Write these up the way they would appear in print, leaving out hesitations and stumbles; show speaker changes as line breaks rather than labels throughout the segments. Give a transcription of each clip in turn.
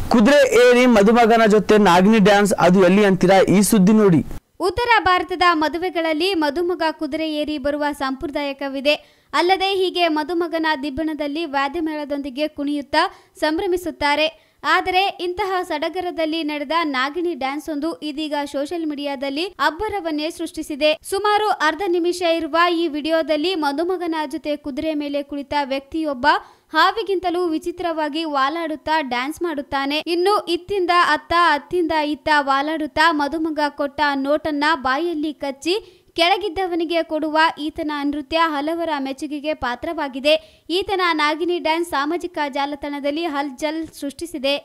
ಕುದುರೆ ಏರಿ ಮದುಮಗನ ಜೊತೆ ನಾಗಿನಿ ಡ್ಯಾನ್ಸ್ ಅದು ಎಲ್ಲಿ ಅಂತೀರಾ? ಈ ಸುದ್ದಿ ನೋಡಿ.
ಉತ್ತರ ಭಾರತದ ಮದುವೆಗಳಲ್ಲಿ ಮದುಮಗ ಕುದುರೆ ಏರಿ ಬರುವ ಸಂಪ್ರದಾಯವಿದೆ. ಅಲ್ಲದೆ ಹೀಗೆ ಮದುಮಗನ ದಿಬ್ಬಣದಲ್ಲಿ ವಾದ್ಯಮೇಳದೊಂದಿಗೆ ಕುಣಿಯುತ್ತಾ ಸಂಭ್ರಮಿಸುತ್ತಾರೆ. ಆದರೆ ಇಂತಹ ಸಡಗರದಲ್ಲಿ ನಡೆದ ನಾಗಿನಿ ಡ್ಯಾನ್ಸ್ ಒಂದು ಇದೀಗ ಸೋಷಿಯಲ್ ಮೀಡಿಯಾದಲ್ಲಿ ಅಬ್ಬರವನ್ನೇ ಸೃಷ್ಟಿಸಿದೆ. ಸುಮಾರು ಅರ್ಧ ನಿಮಿಷ ಇರುವ ಈ ವಿಡಿಯೋದಲ್ಲಿ ಮದುಮಗನ ಜೊತೆ ಕುದುರೆ ಮೇಲೆ ಕುಳಿತ ವ್ಯಕ್ತಿಯೊಬ್ಬ ಹಾವಿಗಿಂತಲೂ ವಿಚಿತ್ರವಾಗಿ ವಾಲಾಡುತ್ತಾ ಡ್ಯಾನ್ಸ್ ಮಾಡುತ್ತಾನೆ. ಇನ್ನು ಇತ್ತಿಂದ ಅತ್ತ ಅತ್ತಿಂದ ಇತ್ತ ವಾಲಾಡುತ್ತಾ ಮದುಮಗ ಕೊಟ್ಟ ನೋಟನ್ನ ಬಾಯಲ್ಲಿ ಕಚ್ಚಿ ಕೆಳಗಿದ್ದವನಿಗೆ ಕೊಡುವ ಈತನ ನೃತ್ಯ ಹಲವರ ಮೆಚ್ಚುಗೆಗೆ ಪಾತ್ರವಾಗಿದೆ. ಈತನ ನಾಗಿನಿ ಡ್ಯಾನ್ಸ್ ಸಾಮಾಜಿಕ ಜಾಲತಾಣದಲ್ಲಿ ಹಲ್ಚಲ್ ಸೃಷ್ಟಿಸಿದೆ.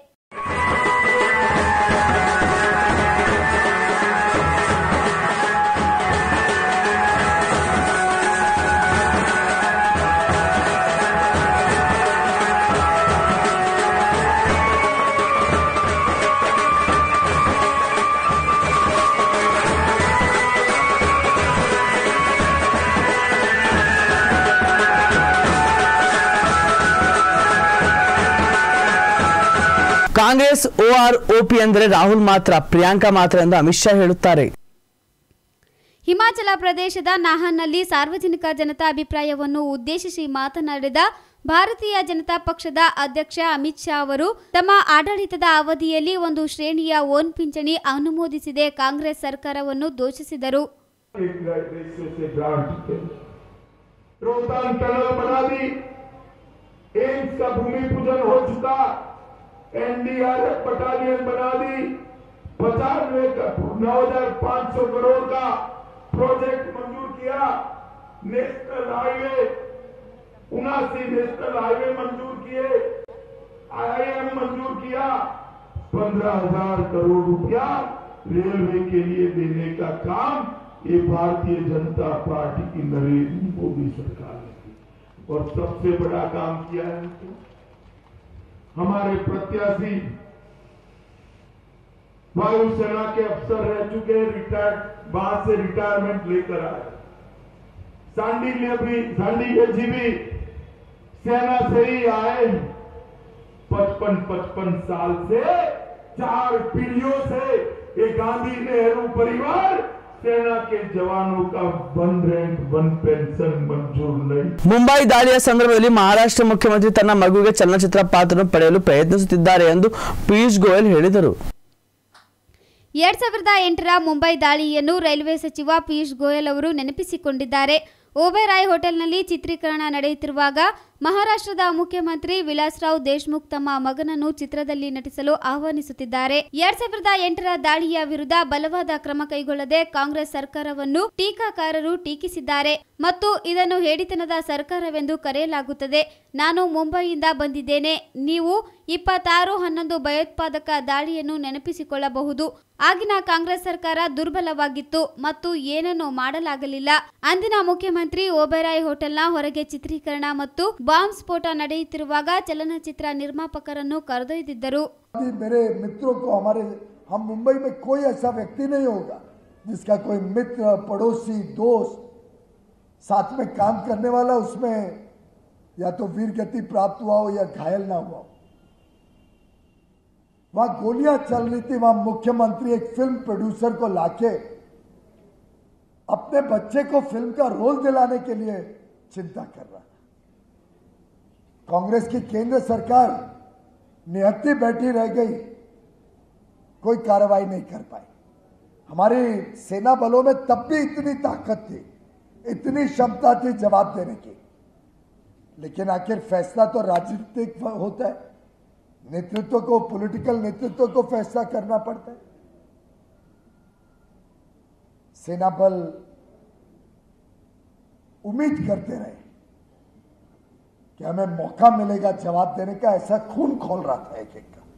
ಕಾಂಗ್ರೆಸ್ OR-OP ಅಂದರೆ ರಾಹುಲ್ ಮಾತ್ರ, ಪ್ರಿಯಾಂಕಾ ಮಾತ್ರ ಎಂದು ಅಮಿತ್ ಶಾ ಹೇಳುತ್ತಾರೆ.
ಹಿಮಾಚಲ ಪ್ರದೇಶದ ನಾಹನ್ನಲ್ಲಿ ಸಾರ್ವಜನಿಕ ಜನತಾ ಅಭಿಪ್ರಾಯವನ್ನು ಉದ್ದೇಶಿಸಿ ಮಾತನಾಡಿದ ಭಾರತೀಯ ಜನತಾ ಪಕ್ಷದ ಅಧ್ಯಕ್ಷ ಅಮಿತ್ ಶಾ ಅವರು ತಮ್ಮ ಆಡಳಿತದ ಅವಧಿಯಲ್ಲಿ ಒಂದು ಶ್ರೇಣಿಯ ಓನ್ ಪಿಂಚಣಿ ಅನುಮೋದಿಸಿದೆ ಕಾಂಗ್ರೆಸ್ ಸರ್ಕಾರವನ್ನು ದೂಷಿಸಿದರು.
NDRF बटालियन बना दी, 9,500 करोड़ का प्रोजेक्ट मंजूर किया, नेशनल हाईवे 79 नेशनल हाईवे मंजूर किए, IIM मंजूर किया, 15,000 करोड़ रुपया रेलवे के लिए देने का काम ये भारतीय जनता पार्टी की नरेंद्र मोदी सरकार ने की और सबसे बड़ा काम किया है। हमारे प्रत्याशी वायुसेना के अफसर रह चुके, रिटायर्ड वहां से रिटायरमेंट लेकर आए। सांडीले जी भी सेना से ही आए। 55 साल से 4 पीढ़ियों से ये गांधी नेहरू परिवार सेना के जवानों का 1 रैंक 1 पेंशन मंजूर नहीं.
ಮುಂಬೈ ದಾಳಿಯ ಸಂದರ್ಭದಲ್ಲಿ ಮಹಾರಾಷ್ಟ್ರ ಮುಖ್ಯಮಂತ್ರಿ ತನ್ನ ಮಗುವಿಗೆ ಚಲನಚಿತ್ರ ಪಾತ್ರವನ್ನು ಪಡೆಯಲು ಪ್ರಯತ್ನಿಸುತ್ತಿದ್ದಾರೆ ಎಂದು ಪಿಯೂಷ್ ಗೋಯಲ್ ಹೇಳಿದರು.
2008ರ ಮುಂಬೈ ದಾಳಿಯನ್ನು ರೈಲ್ವೆ ಸಚಿವ ಪಿಯೂಷ್ ಗೋಯಲ್ ಅವರು ನೆನಪಿಸಿಕೊಂಡಿದ್ದಾರೆ. ಓಬೆರಾಯ್ ಹೋಟೆಲ್ನಲ್ಲಿ ಚಿತ್ರೀಕರಣ ನಡೆಯುತ್ತಿರುವಾಗ ಮಹಾರಾಷ್ಟ್ರದ ಮುಖ್ಯಮಂತ್ರಿ ವಿಲಾಸ್ರಾವ್ ದೇಶ್ಮುಖ್ ತಮ್ಮ ಮಗನನ್ನು ಚಿತ್ರದಲ್ಲಿ ನಟಿಸಲು ಆಹ್ವಾನಿಸುತ್ತಿದ್ದಾರೆ. 2008ರ ದಾಳಿಯ ವಿರುದ್ಧ ಬಲವಾದ ಕ್ರಮ ಕೈಗೊಳ್ಳದೆ ಕಾಂಗ್ರೆಸ್ ಸರ್ಕಾರವನ್ನು ಟೀಕಾಕಾರರು ಟೀಕಿಸಿದ್ದಾರೆ ಮತ್ತು ಇದನ್ನು ಹೇಡಿತನದ ಸರ್ಕಾರವೆಂದು ಕರೆಯಲಾಗುತ್ತದೆ. ನಾನು ಮುಂಬೈಯಿಂದ ಬಂದಿದ್ದೇನೆ. ನೀವು 26/11 ಭಯೋತ್ಪಾದಕ ದಾಳಿಯನ್ನು ನೆನಪಿಸಿಕೊಳ್ಳಬಹುದು. ಆಗಿನ ಕಾಂಗ್ರೆಸ್ ಸರ್ಕಾರ ದುರ್ಬಲವಾಗಿತ್ತು ಮತ್ತು ಏನನ್ನೂ ಮಾಡಲಾಗಲಿಲ್ಲ. ಅಂದಿನ ಮುಖ್ಯಮಂತ್ರಿ ಓಬೆರಾಯ್ ಹೋಟೆಲ್ನ ಹೊರಗೆ ಚಿತ್ರೀಕರಣ ಮತ್ತು ಬಾಂಬ್ ಸ್ಫೋಟ ನಡೆಯುತ್ತಿರುವಾಗ ಚಲನಚಿತ್ರ ನಿರ್ಮಾಪಕರನ್ನು ಕರೆದೊಯ್ದಿದ್ದರು.
मेरे मित्रों को हम मुंबई में कोई ऐसा व्यक्ति नहीं होगा जिसका कोई मित्र, पड़ोसी, दोस्त साथ में काम करने वाला उसमें या तो वीर गति प्राप्त हुआ हो या घायल ना हुआ हो. वहां गोलियां चल रही थी, वहां मुख्यमंत्री एक फिल्म प्रोड्यूसर को लाके अपने बच्चे को फिल्म का रोल दिलाने के लिए चिंता कर रहा है. कांग्रेस की केंद्र सरकार निहत्ती बैठी रह गई, कोई कार्रवाई नहीं कर पाई. हमारी सेना बलों में तब भी इतनी ताकत थी, इतनी क्षमता थी जवाब देने की, लेकिन आखिर फैसला तो राजनीतिक होता है. नेतृत्व को, पॉलिटिकल नेतृत्व को फैसला करना पड़ता है. सेना बल उम्मीद करते रहे कि हमें मौका मिलेगा जवाब देने का. ऐसा खून खोल रहा था एक एक का,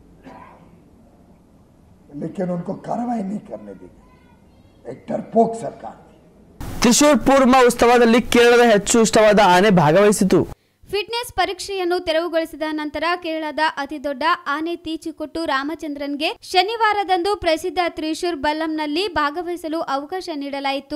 लेकिन उनको कार्रवाई नहीं करने दी. एक डरपोक सरकार थी.
ತ್ರಿಶೂರ್ ಪೂರ್ವ ಉತ್ಸವದಲ್ಲಿ ಕೇರಳದ ಹೆಚ್ಚು ಇಷ್ಟವಾದ ಆನೆ ಭಾಗವಹಿಸಿತು.
ಫಿಟ್ನೆಸ್ ಪರೀಕ್ಷೆಯನ್ನು ತೆರವುಗೊಳಿಸಿದ ನಂತರ ಕೇರಳದ ಅತಿದೊಡ್ಡ ಆನೆ ತೀಚಿಕೊಟ್ಟು ರಾಮಚಂದ್ರನ್ಗೆ ಶನಿವಾರದಂದು ಪ್ರಸಿದ್ಧ ತ್ರಿಶೂರ್ ಬಲ್ಲಂನಲ್ಲಿ ಭಾಗವಹಿಸಲು ಅವಕಾಶ ನೀಡಲಾಯಿತು.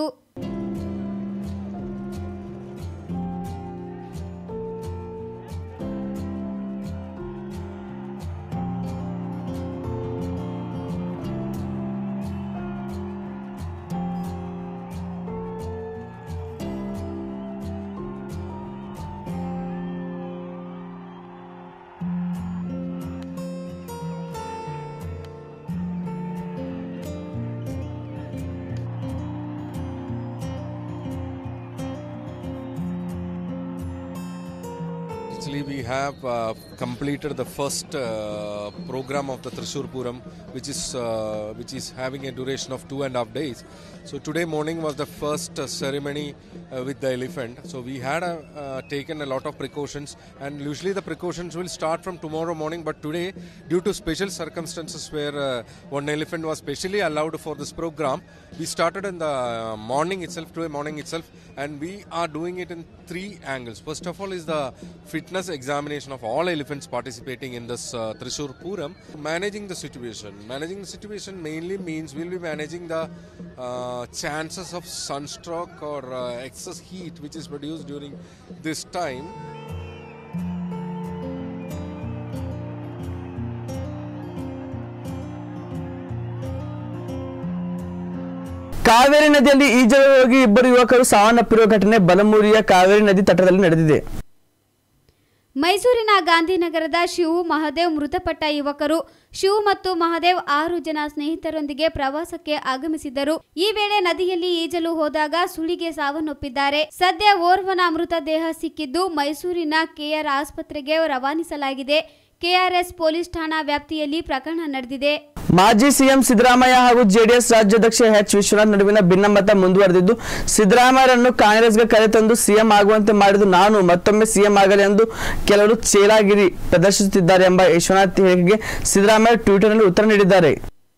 Actually, we have completed the first program of the Thrissur Puram, which is having a duration of 2.5 days. So today morning was the first ceremony with the elephant. So we had taken a lot of precautions, and usually the precautions will start from tomorrow morning. But today, due to special circumstances where one elephant was specially allowed for this program, we started in the morning itself, today morning itself, and we are doing it in 3 angles. First of all is the fitness examination of all elephants participating in this Thrissur Puram. Managing the situation mainly means we'll be managing the chances of sunstroke or excess heat which is produced during this time.
Kaveri ನದಿಯಲ್ಲಿ ಈಜಲು ಹೋಗಿ ಇಬ್ಬರು ಯುವಕರು ಸಾವನ್ನಪ್ಪಿರುವ ಘಟನೆ ಬಲಮುರಿಯ ಕಾವೇರಿ ನದಿ ತಟದಲ್ಲಿ ನಡೆದಿದೆ.
ಮೈಸೂರಿನ ಗಾಂಧಿನಗರದ ಶಿವು ಮಹದೇವ್ ಮೃತಪಟ್ಟ ಯುವಕರು. ಶಿವು ಮತ್ತು ಮಹದೇವ್ 6 ಜನ ಸ್ನೇಹಿತರೊಂದಿಗೆ ಪ್ರವಾಸಕ್ಕೆ ಆಗಮಿಸಿದ್ದರು. ಈ ವೇಳೆ ನದಿಯಲ್ಲಿ ಈಜಲು ಹೋದಾಗ ಸುಳಿಗೆ ಸಾವನ್ನಪ್ಪಿದ್ದಾರೆ. ಸದ್ಯ ಓರ್ವನ ಮೃತದೇಹ ಸಿಕ್ಕಿದ್ದು ಮೈಸೂರಿನ ಕೆಆರ್ ಆಸ್ಪತ್ರೆಗೆ ರವಾನಿಸಲಾಗಿದೆ. ಕೆಆರ್ಎಸ್ ಪೊಲೀಸ್ ಠಾಣಾ ವ್ಯಾಪ್ತಿಯಲ್ಲಿ ಪ್ರಕರಣ ನಡೆದಿದೆ.
ಮಾಜಿ ಸಿಎಂ ಸಿದ್ದರಾಮಯ್ಯ ಹಾಗೂ ಜೆಡಿಎಸ್ ರಾಜ್ಯಾಧ್ಯಕ್ಷ ಎಚ್ ವಿಶ್ವನಾಥ್ ನಡುವಿನ ಭಿನ್ನಮತ ಮುಂದುವರೆದಿದ್ದು, ಸಿದ್ದರಾಮಯ್ಯರನ್ನು ಕಾಂಗ್ರೆಸ್ಗೆ ಕರೆತಂದು ಸಿಎಂ ಆಗುವಂತೆ ಮಾಡಿದ್ದು ನಾನು ಮತ್ತೊಮ್ಮೆ ಸಿಎಂ ಆಗಲಿ ಎಂದು ಕೆಲವರು ಚೇಲಾಗಿರಿ ಪ್ರದರ್ಶಿಸುತ್ತಿದ್ದಾರೆ ಎಂಬ ವಿಶ್ವನಾಥ್ ಹೇಳಿಕೆಗೆ ಸಿದ್ದರಾಮಯ್ಯ ಟ್ವಿಟರ್ನಲ್ಲಿ ಉತ್ತರ ನೀಡಿದ್ದಾರೆ.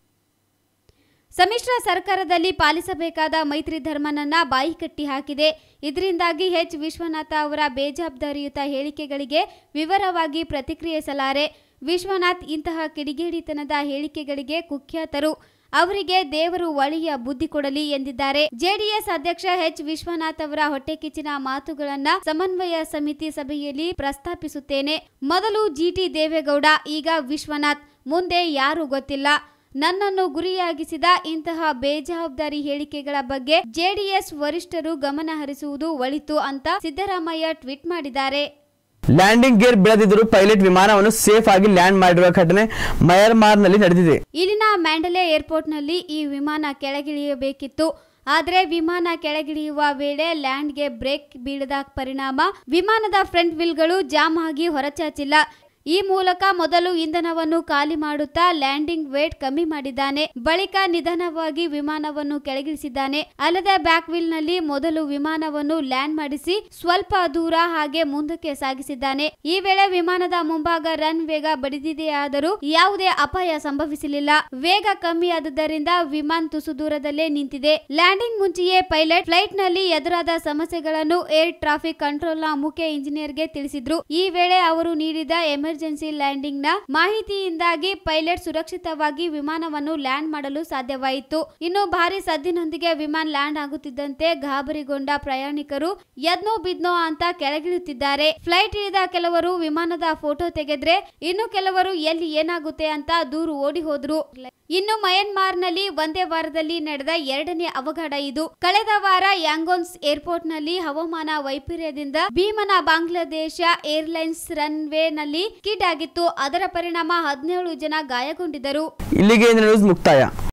ಸಮ್ಮಿಶ್ರ ಸರ್ಕಾರದಲ್ಲಿ ಪಾಲಿಸಬೇಕಾದ ಮೈತ್ರಿ ಧರ್ಮನನ್ನ ಬಾಯಿಕಟ್ಟಿ ಹಾಕಿದೆ. ಇದರಿಂದಾಗಿ ಎಚ್ ವಿಶ್ವನಾಥ ಅವರ ಬೇಜವಾಬ್ದಾರಿಯುತ ಹೇಳಿಕೆಗಳಿಗೆ ವಿವರವಾಗಿ ಪ್ರತಿಕ್ರಿಯಿಸಲಾರೆ. ವಿಶ್ವನಾಥ್ ಇಂತಹ ಕಿಡಿಗೇಡಿತನದ ಹೇಳಿಕೆಗಳಿಗೆ ಕುಖ್ಯಾತರು. ಅವರಿಗೆ ದೇವರು ಒಳ್ಳೆಯ ಬುದ್ಧಿ ಕೊಡಲಿ ಎಂದಿದ್ದಾರೆ. ಜೆಡಿಎಸ್ ಅಧ್ಯಕ್ಷ ಎಚ್ ವಿಶ್ವನಾಥ್ ಅವರ ಹೊಟ್ಟೆಕಿಚ್ಚಿನ ಮಾತುಗಳನ್ನ ಸಮನ್ವಯ ಸಮಿತಿ ಸಭೆಯಲ್ಲಿ ಪ್ರಸ್ತಾಪಿಸುತ್ತೇನೆ. ಮೊದಲು ಜಿಟಿ ದೇವೇಗೌಡ, ಈಗ ವಿಶ್ವನಾಥ್, ಮುಂದೆ ಯಾರು ಗೊತ್ತಿಲ್ಲ. ನನ್ನನ್ನು ಗುರಿಯಾಗಿಸಿದ ಇಂತಹ ಬೇಜವಾಬ್ದಾರಿ ಹೇಳಿಕೆಗಳ ಬಗ್ಗೆ ಜೆಡಿಎಸ್ ವರಿಷ್ಠರು ಗಮನ ಹರಿಸುವುದು ಒಳಿತು ಅಂತ ಸಿದ್ದರಾಮಯ್ಯ ಟ್ವೀಟ್ ಮಾಡಿದ್ದಾರೆ.
ಲ್ಯಾಂಡಿಂಗ್ ಗೇರ್ ಬೆಳೆದಿದ್ದರೂ ಪೈಲಟ್ ವಿಮಾನವನ್ನು ಸೇಫ್ ಆಗಿ ಲ್ಯಾಂಡ್ ಮಾಡಿರುವ ಘಟನೆ ಮಯನ್ಮಾರ್ನಲ್ಲಿ ನಡೆದಿದೆ.
ಇಲ್ಲಿನ ಮ್ಯಾಂಡಲೆ ಏರ್ಪೋರ್ಟ್ನಲ್ಲಿ ಈ ವಿಮಾನ ಕೆಳಗಿಳಿಯಬೇಕಿತ್ತು. ಆದರೆ ವಿಮಾನ ಕೆಳಗಿಳಿಯುವ ವೇಳೆ ಲ್ಯಾಂಡ್ಗೆ ಬ್ರೇಕ್ ಬೀಳದ ಪರಿಣಾಮ ವಿಮಾನದ ಫ್ರಂಟ್ ವೀಲ್ಗಳು ಜಾಮ್ ಆಗಿ ಹೊರಚಾಚಿಲ್ಲ. ಈ ಮೂಲಕ ಮೊದಲು ಇಂಧನವನ್ನು ಖಾಲಿ ಮಾಡುತ್ತಾ ಲ್ಯಾಂಡಿಂಗ್ ವೇಟ್ ಕಮ್ಮಿ ಮಾಡಿದ್ದಾನೆ. ಬಳಿಕ ನಿಧಾನವಾಗಿ ವಿಮಾನವನ್ನು ಕೆಳಗಿಳಿಸಿದ್ದಾನೆ. ಅಲ್ಲದೆ ಬ್ಯಾಕ್ ವೀಲ್ ನಲ್ಲಿ ಮೊದಲು ವಿಮಾನವನ್ನು ಲ್ಯಾಂಡ್ ಮಾಡಿಸಿ ಸ್ವಲ್ಪ ದೂರ ಹಾಗೆ ಮುಂದಕ್ಕೆ ಸಾಗಿಸಿದ್ದಾನೆ. ಈ ವೇಳೆ ವಿಮಾನದ ಮುಂಭಾಗ ರನ್ ವೇಗ ಬಡಿದಿದೆಯಾದರೂ ಯಾವುದೇ ಅಪಾಯ ಸಂಭವಿಸಲಿಲ್ಲ. ವೇಗ ಕಮ್ಮಿ ಆದುದರಿಂದ ವಿಮಾನ ತುಸು ದೂರದಲ್ಲೇ ನಿಂತಿದೆ. ಲ್ಯಾಂಡಿಂಗ್ ಮುಂಚೆಯೇ ಪೈಲಟ್ ಫ್ಲೈಟ್ ನಲ್ಲಿ ಎದುರಾದ ಸಮಸ್ಯೆಗಳನ್ನು ಏರ್ ಟ್ರಾಫಿಕ್ ಕಂಟ್ರೋಲ್ ನ ಮುಖ್ಯ ಇಂಜಿನಿಯರ್ಗೆ ತಿಳಿಸಿದ್ರು. ಈ ವೇಳೆ ಅವರು ನೀಡಿದ ಎಮರ್ಜೆನ್ಸಿ ಲ್ಯಾಂಡಿಂಗ್ ನ ಮಾಹಿತಿಯಿಂದಾಗಿ ಪೈಲಟ್ ಸುರಕ್ಷಿತವಾಗಿ ವಿಮಾನವನ್ನು ಲ್ಯಾಂಡ್ ಮಾಡಲು ಸಾಧ್ಯವಾಯಿತು. ಇನ್ನು ಭಾರಿ ಸದ್ದಿನೊಂದಿಗೆ ವಿಮಾನ ಲ್ಯಾಂಡ್ ಆಗುತ್ತಿದ್ದಂತೆ ಗಾಬರಿಗೊಂಡ ಪ್ರಯಾಣಿಕರು ಎದ್ನೋ ಬಿದ್ನೋ ಅಂತ ಕೆಳಗಿಳುತ್ತಿದ್ದಾರೆ. ಫ್ಲೈಟ್ ಇಳಿದ ಕೆಲವರು ವಿಮಾನದ ಫೋಟೋ ತೆಗೆದ್ರೆ ಇನ್ನು ಕೆಲವರು ಎಲ್ಲಿ ಏನಾಗುತ್ತೆ ಅಂತ ದೂರು ಓಡಿ ಹೋದ್ರು. ಇನ್ನು ಮಯನ್ಮಾರ್ನಲ್ಲಿ ಒಂದೇ ವಾರದಲ್ಲಿ ನಡೆದ 2ನೇ ಅವಘಡ ಇದು. ಕಳೆದ ವಾರ ಯಾಂಗೋನ್ಸ್ ಏರ್ಪೋರ್ಟ್ ನಲ್ಲಿ ಹವಾಮಾನ ವೈಪರೀತ್ಯದಿಂದ ಭೀಮನ ಬಾಂಗ್ಲಾದೇಶ ಏರ್ಲೈನ್ಸ್ ರನ್ ವೇ ನಲ್ಲಿ ಸ್ಕಿಡ್ ಆಗಿತ್ತು. ಅದರ ಪರಿಣಾಮ 17 ಜನ ಗಾಯಗೊಂಡಿದ್ದರು.
ಇಲ್ಲಿಗೆ ನ್ಯೂಸ್ ಮುಕ್ತಾಯ.